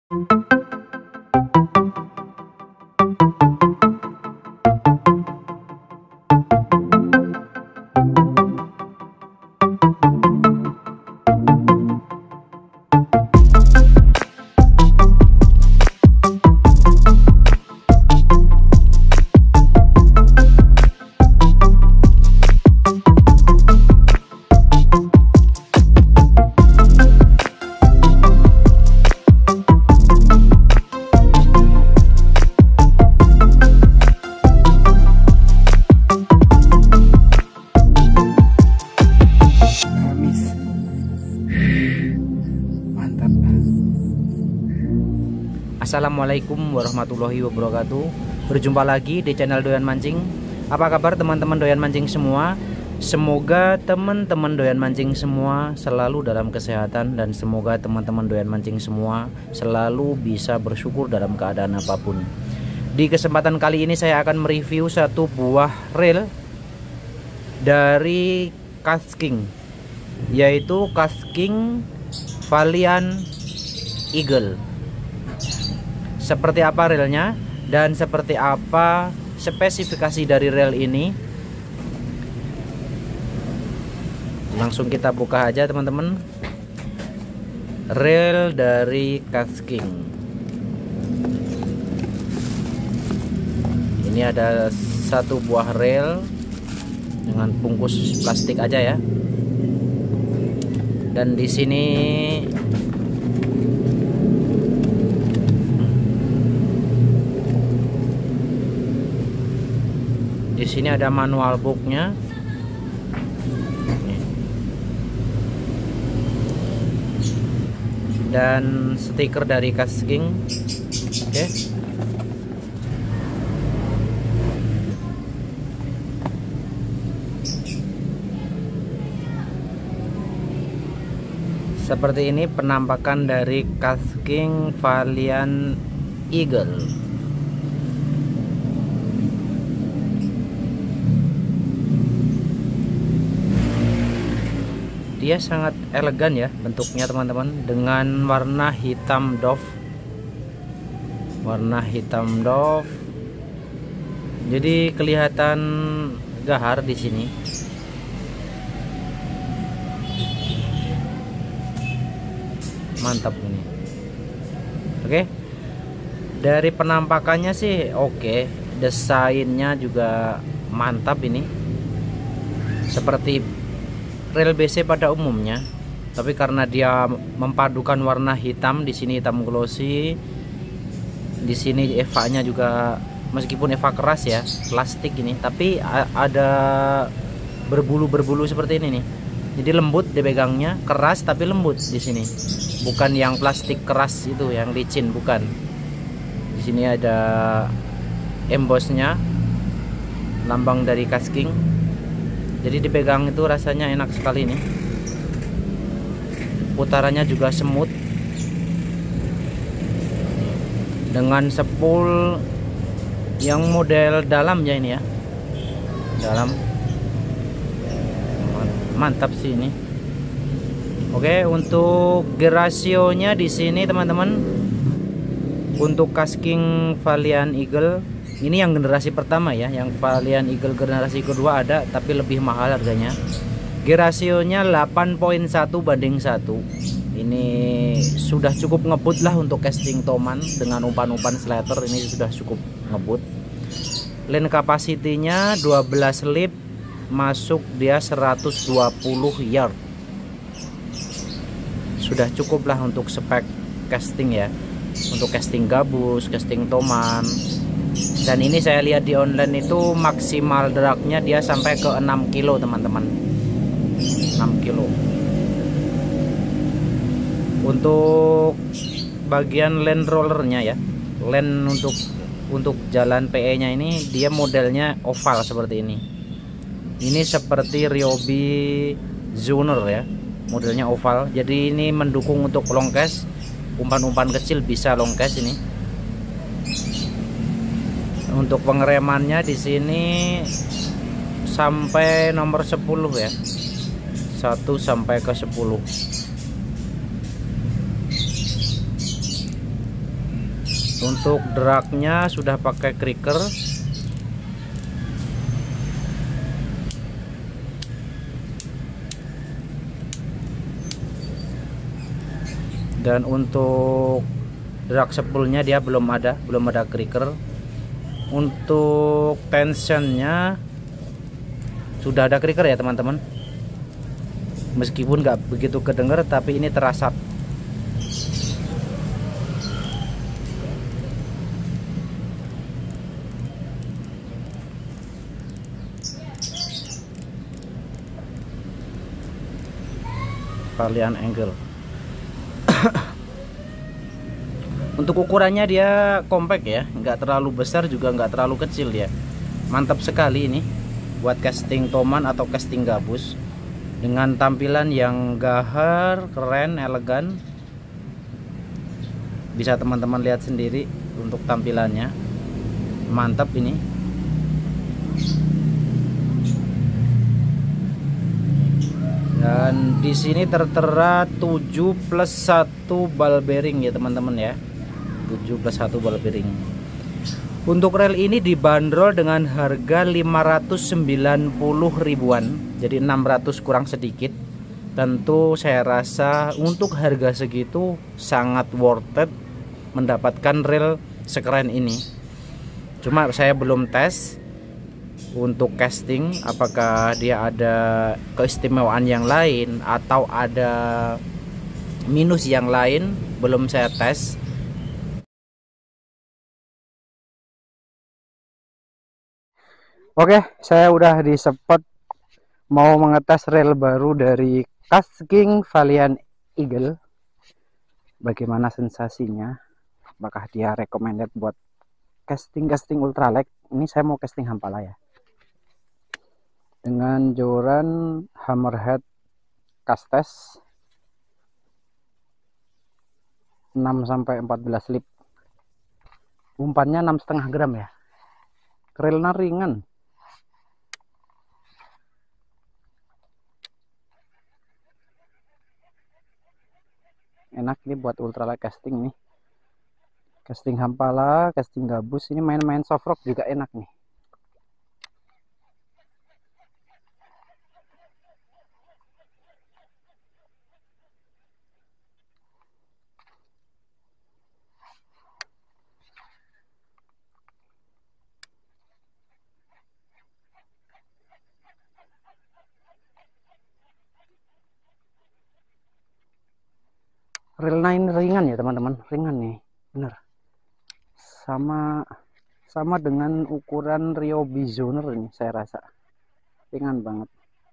Assalamualaikum warahmatullahi wabarakatuh. Berjumpa lagi di channel Doyan Mancing. Apa kabar teman-teman doyan mancing semua? Semoga teman-teman doyan mancing semua selalu dalam kesehatan, dan semoga teman-teman doyan mancing semua selalu bisa bersyukur dalam keadaan apapun. Di kesempatan kali ini saya akan mereview satu buah reel dari KastKing, yaitu KastKing Valiant Eagle. Seperti apa reelnya dan seperti apa spesifikasi dari reel ini, langsung kita buka aja teman-teman. Reel dari KastKing ini ada satu buah reel dengan bungkus plastik aja ya, dan di sini ada manual booknya. Dan stiker dari KastKing. Oke. Seperti ini penampakan dari KastKing Valiant Eagle. Dia sangat elegan ya bentuknya teman-teman, dengan warna hitam doff. Jadi kelihatan gahar di sini. Mantap ini. Oke. Dari penampakannya sih oke. Desainnya juga mantap ini. Seperti reel BC pada umumnya, tapi karena dia memadukan warna hitam, di sini hitam glossy, di sini evanya juga meskipun eva keras ya, plastik ini, tapi ada berbulu-berbulu seperti ini nih. Jadi lembut dipegangnya, keras tapi lembut di sini. Bukan yang plastik keras itu yang licin, bukan. Di sini ada embossnya, lambang dari KastKing. Jadi dipegang itu rasanya enak sekali nih. Putarannya juga semut. Dengan spool yang model dalam ya ini ya. Dalam. Mantap sih ini. Oke, untuk gear rasionya di sini teman-teman. Untuk KastKing Valiant Eagle ini yang generasi pertama ya, yang Valiant Eagle generasi kedua ada tapi lebih mahal harganya. Gear rasionya 8.1:1. Ini sudah cukup ngebut lah untuk casting toman dengan umpan-umpan slater, ini sudah cukup ngebut. Lane capacity-nya 12 lip, masuk dia 120 yard. Sudah cukup lah untuk spek casting ya, untuk casting gabus, casting toman. Dan ini saya lihat di online itu maksimal dragnya dia sampai ke 6 kilo teman-teman. 6 kilo. Untuk bagian land rollernya ya, land untuk jalan PE nya ini dia modelnya oval seperti ini. Ini seperti Ryobi Zoner ya, modelnya oval. Jadi ini mendukung untuk long cast, umpan-umpan kecil bisa long cast ini. Untuk pengeremannya di sini sampai nomor 10 ya, 1 sampai ke 10. Untuk dragnya sudah pakai kriker. Dan untuk drag spoolnya dia belum ada kriker. Untuk tensionnya sudah ada kriker ya teman-teman. Meskipun nggak begitu kedenger, tapi ini terasa. Valiant angle. Untuk ukurannya dia compact ya, nggak terlalu besar juga nggak terlalu kecil ya. Mantap sekali ini buat casting toman atau casting gabus, dengan tampilan yang gahar, keren, elegan. Bisa teman-teman lihat sendiri untuk tampilannya, mantap ini. Dan di sini tertera 7+1 ball bearing ya teman-teman ya. 7+1 ball bearing. Untuk rel ini dibanderol dengan harga 590 ribuan, jadi 600 kurang sedikit. Tentu saya rasa untuk harga segitu sangat worth it mendapatkan rel sekeren ini. Cuma saya belum tes untuk casting apakah dia ada keistimewaan yang lain atau ada minus yang lain, belum saya tes. Oke, saya udah di spot mau mengetes rel baru dari Kasking Valiant Eagle. Bagaimana sensasinya? Apakah dia recommended buat casting ultralight? Ini saya mau casting Hampala ya. Dengan joran hammerhead castes 6-14 lip. Umpannya 6,5 gram ya. Relnya ringan. Enak nih buat ultralight casting nih. Casting Hampala, casting gabus, ini main-main soft rock juga enak nih. Relnya ini ringan ya teman-teman, ringan nih, bener. Sama dengan ukuran Ryobi Zoner ini saya rasa ringan banget.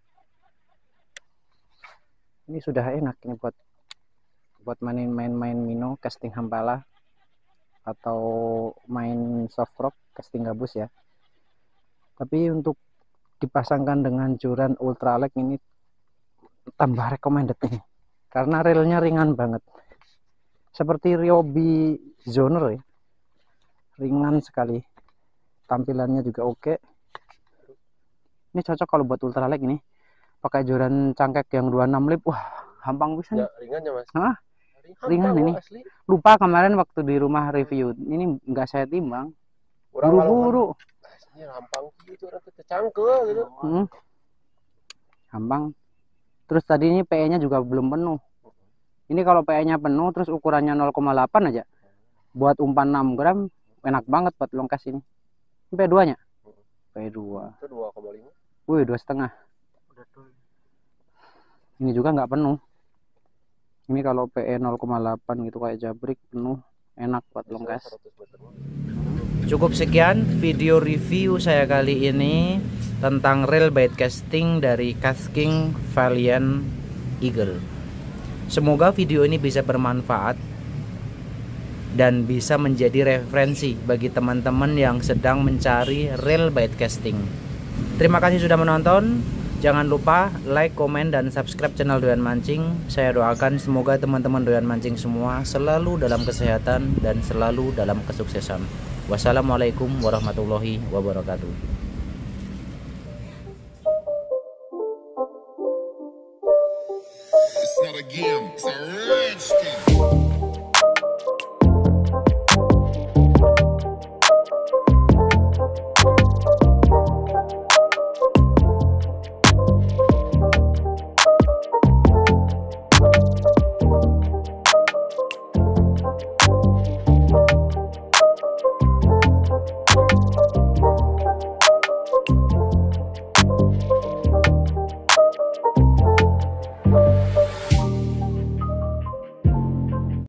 Ini sudah enak ini buat main mino casting Hampala atau main soft rock casting gabus ya. Tapi untuk dipasangkan dengan joran ultralight ini tambah recommended ini, karena relnya ringan banget. Seperti Ryobi Zoner ya, ringan sekali, tampilannya juga oke. Ini cocok kalau buat ultralight ini, pakai joran cangkek yang 26 lip. Wah, gampang bisa ya, ringan ya mas. Hah? Ringan ini asli. Lupa kemarin waktu di rumah review ini nggak saya timbang, buru-buru. Ini gampang gitu, orang kecangkel gitu. Gampang. Terus tadi ini PE nya juga belum penuh. Ini kalau PE nya penuh terus ukurannya 0,8 aja, buat umpan 6 gram enak banget buat longkas ini. P2 nya? P2 itu 2,5. Wih, 2,5. Ini juga nggak penuh. Ini kalau PE 0,8 gitu kayak jabrik penuh, enak buat longkas. Cukup sekian video review saya kali ini tentang reel bait casting dari Kasking Valiant Eagle. Semoga video ini bisa bermanfaat dan bisa menjadi referensi bagi teman-teman yang sedang mencari reel bait casting. Terima kasih sudah menonton. Jangan lupa like, komen, dan subscribe channel Doyan Mancing. Saya doakan semoga teman-teman Doyan Mancing semua selalu dalam kesehatan dan selalu dalam kesuksesan. Wassalamualaikum warahmatullahi wabarakatuh.